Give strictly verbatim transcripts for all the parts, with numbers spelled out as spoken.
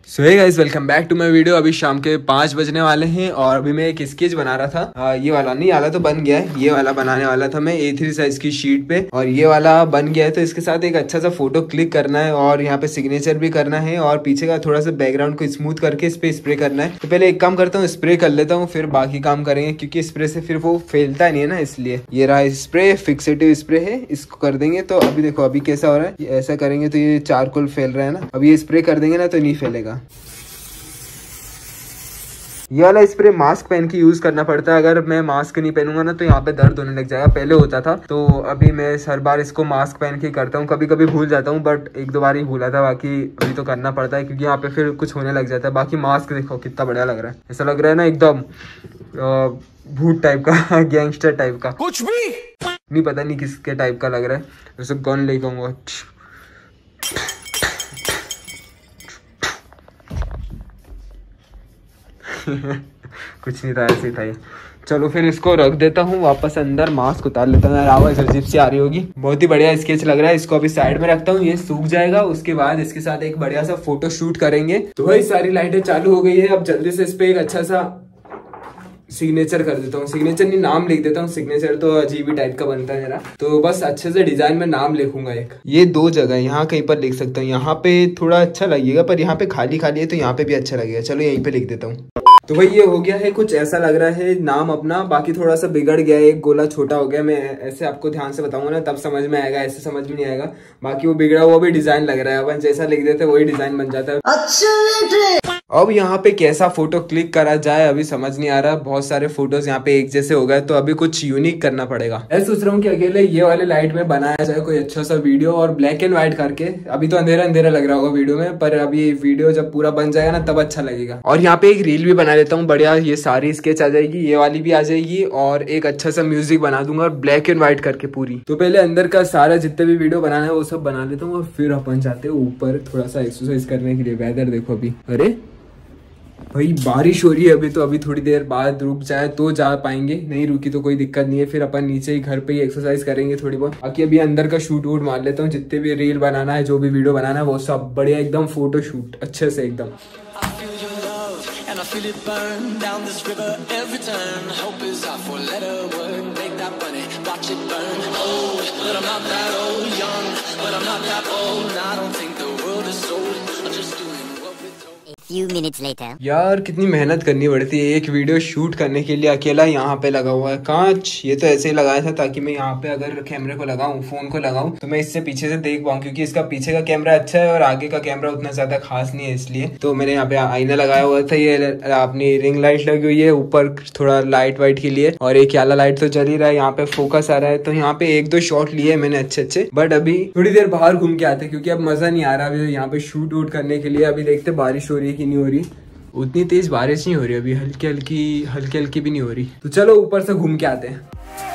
So hey guys, welcome back to my video. अभी शाम के पाँच बजने वाले हैं और अभी मैं एक स्केच बना रहा था। आ, ये वाला नहीं, आला तो बन गया है। ये वाला बनाने वाला था मैं ए थ्री साइज की शीट पे, और ये वाला बन गया है। तो इसके साथ एक अच्छा सा फोटो क्लिक करना है और यहाँ पे सिग्नेचर भी करना है और पीछे का थोड़ा सा बैकग्राउंड को स्मूथ करके इस पे स्प्रे करना है। तो पहले एक काम करता हूँ, स्प्रे कर लेता हूँ, फिर बाकी काम करेंगे, क्योंकि स्प्रे से फिर वो फैलता नहीं है ना, इसलिए। ये रहा स्प्रे, फिक्सेटिव स्प्रे है, इसको कर देंगे। तो अभी देखो अभी कैसा हो रहा है, ऐसा करेंगे तो ये चारकोल फैल रहा है ना। अब ये स्प्रे कर देंगे ना तो नहीं फैलेगा। ये वाला स्प्रे मास्क पहन के यूज करना पड़ता है। अगर मैं मास्क नहीं पहनूंगा ना तो यहाँ पे दर्द होने लग जाएगा। पहले होता था, तो अभी मैं हर बार इसको मास्क पहन के करता हूँ। कभी कभी भूल जाता हूँ, बट एक दो बार ही भूला था, बाकी अभी तो करना पड़ता है क्योंकि यहाँ पे फिर कुछ होने लग जाता है। बाकी मास्क देखो कितना बढ़िया लग रहा है, ऐसा लग रहा है ना एकदम भूत टाइप का, गैंगस्टर टाइप का। कुछ भी नहीं पता नहीं किसके टाइप का लग रहा है, वैसे गन लेके आऊंगा। कुछ नहीं था, ऐसे ही था ये। चलो फिर इसको रख देता हूँ वापस अंदर। मास्क उतार लेता हूँ, आवाज अजीब सी आ रही होगी। बहुत ही बढ़िया स्केच लग रहा है। इसको अभी साइड में रखता हूँ, ये सूख जाएगा। उसके बाद इसके साथ एक बढ़िया सा फोटो शूट करेंगे। तो भाई सारी लाइटें चालू हो गई है। अब जल्दी से इस पे एक अच्छा सा सिग्नेचर कर देता हूँ। सिग्नेचर नहीं, नाम लिख देता हूँ। सिग्नेचर तो अजीब ही टाइप का बनता है मेरा, तो बस अच्छे से डिजाइन में नाम लिखूंगा एक। ये दो जगह यहाँ कहीं पर लिख सकता हूँ। यहाँ पे थोड़ा अच्छा लगेगा, पर यहाँ पे खाली खाली है तो यहाँ पे भी अच्छा लगेगा। चलो यहीं पे लिख देता हूँ। तो भाई ये हो गया है, कुछ ऐसा लग रहा है नाम अपना। बाकी थोड़ा सा बिगड़ गया है, एक गोला छोटा हो गया। मैं ऐसे आपको ध्यान से बताऊंगा ना तब समझ में आएगा, ऐसे समझ में नहीं आएगा। बाकी वो बिगड़ा हुआ भी डिजाइन लग रहा है, अपन जैसा लिख देते वही डिजाइन बन जाता है। अच्छा, अब यहाँ पे कैसा फोटो क्लिक करा जाए अभी समझ नहीं आ रहा। बहुत सारे फोटोज यहाँ पे एक जैसे हो गए, तो अभी कुछ यूनिक करना पड़ेगा। मैं सोच रहा हूँ कि अकेले ये वाले लाइट में बनाया जाए कोई अच्छा सा वीडियो, और ब्लैक एंड व्हाइट करके। अभी तो अंधेरा अंधेरा लग रहा होगा वीडियो में, पर अभी वीडियो जब पूरा बन जाएगा ना तब अच्छा लगेगा। और यहाँ पे एक रील भी बना लेता हूँ बढ़िया। ये सारी स्केच आ जाएगी, ये वाली भी आ जाएगी, और एक अच्छा सा म्यूजिक बना दूंगा और ब्लैक एंड व्हाइट करके पूरी। तो पहले अंदर का सारा जितने भी वीडियो बनाना है वो सब बना लेता हूँ, और फिर अपन जाते हैं ऊपर थोड़ा सा एक्सरसाइज करने के लिए। वेदर देखो अभी, अरे भाई बारिश हो रही है अभी, तो अभी थोड़ी देर बाद रुक जाए तो जा पाएंगे, नहीं रुकी तो कोई दिक्कत नहीं है। फिर अपन नीचे ही घर पे ही एक्सरसाइज करेंगे थोड़ी बहुत। बाकी अभी अंदर का शूट वूट मार लेता हूँ। जितने भी रील बनाना है, जो भी वीडियो बनाना है, वो सब बढ़िया एकदम फोटो शूट अच्छे से एकदम। Few minutes later. यार कितनी मेहनत करनी पड़ती है एक वीडियो शूट करने के लिए। अकेला यहाँ पे लगा हुआ है कांच, ये तो ऐसे ही लगाया था ताकि मैं यहाँ पे अगर कैमरे को लगाऊं, फोन को लगाऊं, तो मैं इससे पीछे से देख पाऊं, क्योंकि इसका पीछे का कैमरा अच्छा है और आगे का कैमरा उतना ज्यादा खास नहीं है। इसलिए तो मैंने यहाँ पे आईना लगाया हुआ था। ये अपनी रिंग लाइट लगी हुई है ऊपर, थोड़ा लाइट वाइट के लिए, और एक याला लाइट तो जल ही रहा है। यहाँ पे फोकस आ रहा है, तो यहाँ पे एक दो शॉट लिए मैंने अच्छे अच्छे। बट अभी थोड़ी देर बाहर घूम के आते, क्योंकि अब मजा नहीं आ रहा अभी यहाँ पे शूट वूट करने के लिए। अभी देखते बारिश हो रही है कि नहीं हो रही। उतनी तेज बारिश नहीं हो रही अभी, हल्की हल्की हल्की हल्की भी नहीं हो रही। तो चलो ऊपर से घूम के आते हैं।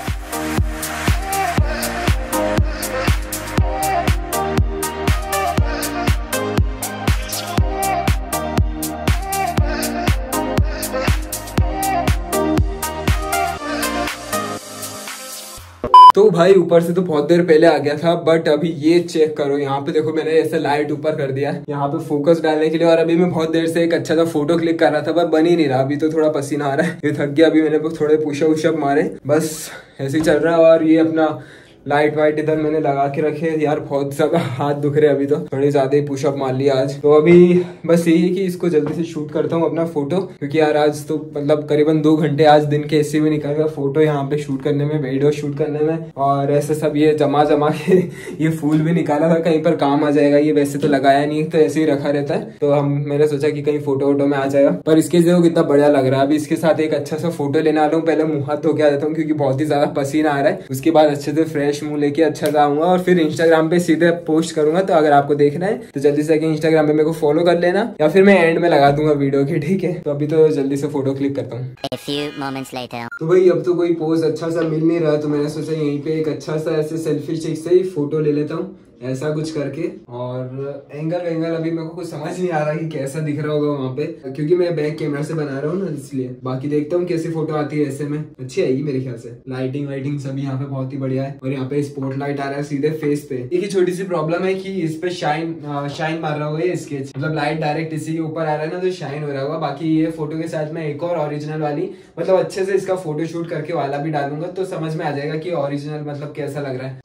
तो भाई ऊपर से तो बहुत देर पहले आ गया था, बट अभी ये चेक करो, यहाँ पे देखो मैंने ऐसे लाइट ऊपर कर दिया है यहाँ पे फोकस डालने के लिए। और अभी मैं बहुत देर से एक अच्छा सा फोटो क्लिक कर रहा था, पर बन ही नहीं रहा। अभी तो थोड़ा पसीना आ रहा है, ये थक गया। अभी मैंने थोड़े पुशअप उशअप मारे, बस ऐसे ही चल रहा है। और ये अपना लाइट वाइट इधर मैंने लगा के रखे हैं। यार बहुत ज्यादा हाथ दुख रहे अभी, तो थोड़ी ज्यादा ही पुशअप मार लिया आज। तो अभी बस यही है कि इसको जल्दी से शूट करता हूँ अपना फोटो, क्योंकि यार आज तो मतलब करीबन दो घंटे आज दिन के ऐसे में निकल गया फोटो यहाँ पे शूट करने में, वीडियो शूट करने में। और ऐसे सब ये जमा जमा के ये फूल भी निकाला था, कहीं पर काम आ जाएगा। ये वैसे तो लगाया नहीं, तो ऐसे ही रखा रहता है, तो हम मैंने सोचा कि कहीं फोटो वोटो में आ जाएगा। पर इसके जो कितना बढ़िया लग रहा है। अभी इसके साथ एक अच्छा सा फोटो लेने आ रहा हूँ। पहले मुंह हाथ धो के आ जाता हूँ, क्योंकि बहुत ही ज्यादा पसीना आ रहा है। उसके बाद अच्छे से फ्रेश मुंह लेके अच्छा आऊंगा, और फिर इंस्टाग्राम पे सीधे पोस्ट करूंगा। तो अगर आपको देखना है तो जल्दी से इंस्टाग्राम पे मेरे को फॉलो कर लेना, या फिर मैं एंड में लगा दूंगा वीडियो के, ठीक है। तो अभी तो जल्दी से फोटो क्लिक करता हूँ। तो भाई अब तो कोई पोज अच्छा सा मिल नहीं रहा, तो मैंने सोचा यहीं पे एक अच्छा सा ऐसे सेल्फी स्टिक से ही फोटो ले लेता हूँ। ऐसा कुछ करके। और एंगल वेंगल अभी मेरे को कुछ समझ नहीं आ रहा कि कैसा दिख रहा होगा वहाँ पे, क्योंकि मैं बैक कैमरा से बना रहा हूँ ना, इसलिए। बाकी देखता हूँ कैसी फोटो आती है, ऐसे में अच्छी आएगी मेरे ख्याल से। लाइटिंग वाइटिंग सभी यहाँ पे बहुत ही बढ़िया है। और यहाँ पे स्पॉट लाइट आ रहा है सीधे फेस पे। एक ही छोटी सी प्रॉब्लम है कि इस पे शाइन शाइन मार रहा होगा ये स्केच, मतलब लाइट डायरेक्ट इसी के ऊपर आ रहा है ना, तो शाइन हो रहा होगा। बाकी ये फोटो के साथ मैं एक और ओरिजिनल वाली, मतलब अच्छे से इसका फोटो शूट करके वाला भी डालूंगा, तो समझ में आ जाएगा कि ओरिजिनल मतलब कैसा लग रहा है।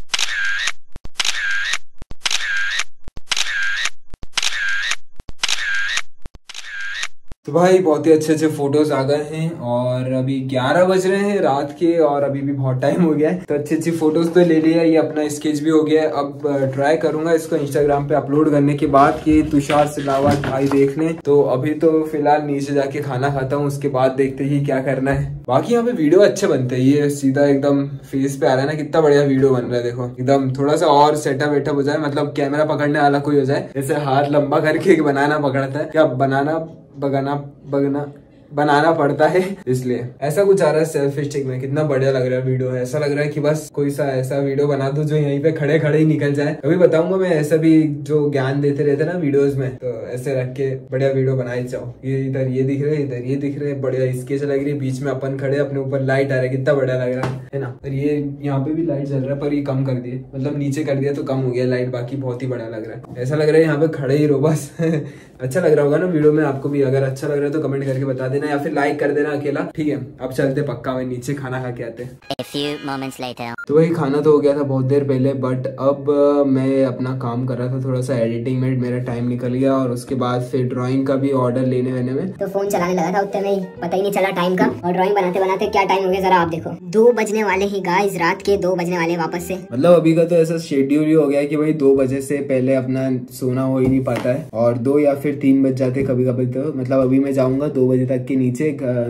तो भाई बहुत ही अच्छे अच्छे फोटोज आ गए हैं और अभी ग्यारह बज रहे हैं रात के और अभी भी बहुत टाइम हो गया है। तो अच्छी अच्छी फोटोज तो ले लिया, ये अपना स्केच भी हो गया है। अब ट्राई करूंगा इसको इंस्टाग्राम पे अपलोड करने के बाद कि तुषार सिलावट भाई देख लें। तो अभी तो फिलहाल नीचे जाके खाना खाता हूँ, उसके बाद देखते ही क्या करना है। बाकी यहाँ पे वीडियो अच्छे बनते हैं, ये सीधा एकदम फेस पे आ रहा है ना, कितना बढ़िया वीडियो बन रहा है। देखो एकदम थोड़ा सा और सेटअप वेटअप हो जाए, मतलब कैमरा पकड़ने वाला कोई हो जाए, जैसे हाथ लंबा करके बनाना पकड़ता है, क्या बनाना बगाना बगना बनाना पड़ता है, इसलिए ऐसा कुछ आ रहा है सेल्फ स्टिक में। कितना बढ़िया लग रहा है वीडियो है, ऐसा लग रहा है कि बस कोई सा ऐसा वीडियो बना दो जो यहीं पे खड़े खड़े ही निकल जाए। अभी बताऊंगा मैं, ऐसा भी जो ज्ञान देते रहते ना वीडियोस में, तो ऐसे रख के बढ़िया वीडियो बनाई जाओ। ये इधर ये दिख रहे, इधर ये दिख रहे, बढ़िया स्केच लग रही है, बीच में अपन खड़े, अपने ऊपर लाइट आ रहा है, कितना बढ़िया लग रहा है ना। और ये यहाँ पे भी लाइट जल रहा है, पर ये कम कर दिए, मतलब नीचे कर दिया तो कम हो गया लाइट, बाकी बहुत ही बढ़िया लग रहा है। ऐसा लग रहा है यहाँ पे खड़े ही रहो बस। अच्छा लग रहा होगा ना वीडियो में आपको भी? अगर अच्छा लग रहा है तो कमेंट करके बता देना, या फिर लाइक कर देना अकेला। ठीक है, अब चलते पक्का में नीचे खाना खा के आते हैं। A few moments later. तो वही खाना तो हो गया था बहुत देर पहले, बट अब मैं अपना काम कर रहा था थोड़ा सा एडिटिंग में, मेरा टाइम निकल गया। और उसके बाद फिर ड्राइंग का भी ऑर्डर लेने वेने में तो फोन चलाने लगा था, उतने में ही पता ही नहीं चला टाइम का। और ड्राइंग बनाते बनाते क्या टाइम हो गया जरा आप देखो, दो बजने वाले ही गाइस, रात के दो बजने वाले वापस से। मतलब अभी का तो ऐसा शेड्यूल ही हो गया है कि भाई दो बजे से पहले अपना सोना हो ही नहीं पाता है, और दो या फिर तीन बज जाते कभी कभी। तो मतलब अभी मैं जाऊंगा दो बजे तक के नीचे,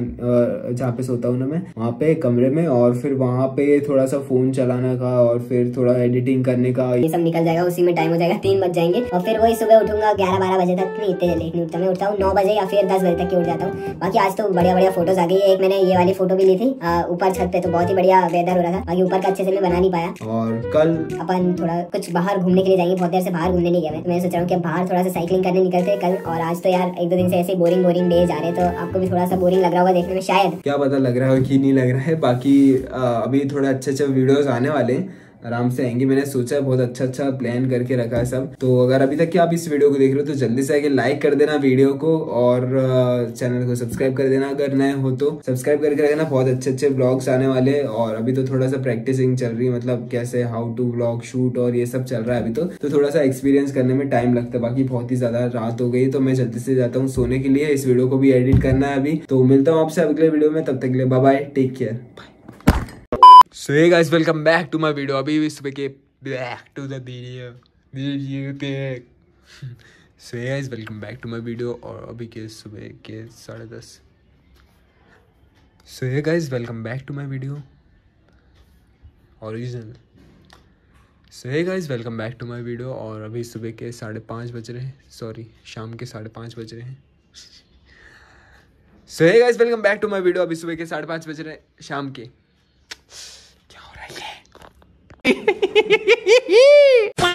जहाँ पे सोता हूँ ना मैं, वहाँ पे कमरे में, और फिर वहाँ पे थोड़ा सा फोन चलाने का और फिर थोड़ा एडिटिंग करने का, ये सब निकल जाएगा, उसी में टाइम हो जाएगा, तीन बज जाएंगे। और फिर वही सुबह उठूंगा ग्यारह बारह बजे तक, नहीं इतने जल्दी नहीं उठता मैं, उठता हूँ नौ बजे या फिर दस बजे तक की उठ जाता हूँ। बाकी आज तो बढ़िया बढ़िया फोटोज आ गई है। एक मैंने ये वाली फोटो भी ली थी ऊपर छत पे, तो बहुत ही बढ़िया वेदर हो रहा था। बाकी ऊपर का अच्छे से मैं बना नहीं पाया। और कल अपन थोड़ा कुछ बाहर घूमने के लिए जाएंगे, बहुत देर से बाहर घूमने नहीं गए मैं, तो मैं सोच रहा हूँ कि बाहर थोड़ा सा साइकिलिंग करने निकलते कल। और आज तो यार एक दो दिन से ऐसे बोरिंग बोरिंग डेज आ रहे, तो आपको भी थोड़ा सा बोरिंग लग रहा होगा देखने में, शायद क्या पता लग रहा है कि नहीं लग रहा है। बाकी आ, अभी थोड़े अच्छे अच्छे वीडियोस आने वाले हैं, आराम से आएंगे। मैंने सोचा है, बहुत अच्छा अच्छा प्लान करके रखा है सब। तो अगर अभी तक क्या आप इस वीडियो को देख रहे हो तो जल्दी से आके लाइक कर देना वीडियो को, और चैनल को सब्सक्राइब कर देना अगर नए हो तो सब्सक्राइब करके रखना। बहुत अच्छे अच्छे ब्लॉग्स आने वाले। और अभी तो थोड़ा सा प्रैक्टिसिंग चल रही है, मतलब कैसे हाउ टू ब्लॉग शूट और ये सब चल रहा है अभी तो तो थोड़ा सा एक्सपीरियंस करने में टाइम लगता है। बाकी बहुत ही ज्यादा रात हो गई, तो मैं जल्दी से जाता हूँ सोने के लिए। इस वीडियो को भी एडिट करना है अभी, तो मिलता हूँ आपसे अगले वीडियो में। तब तक के लिए bye bye, take care, bye. So hey guys, welcome back to my video. अभी सुबह के back to the video video पे so hey guys, welcome back to my video. और अभी के सुबह के साढ़े दस। So hey guys, welcome back to my video original. So hey guys, welcome back to my video. और अभी सुबह के साढ़े पाँच बज रहे हैं, सॉरी शाम के साढ़े पाँच बज रहे हैं। So hey guys, welcome back to my video. अभी सुबह के साढ़े पाँच बज रहे हैं शाम के। क्या हो रहा है?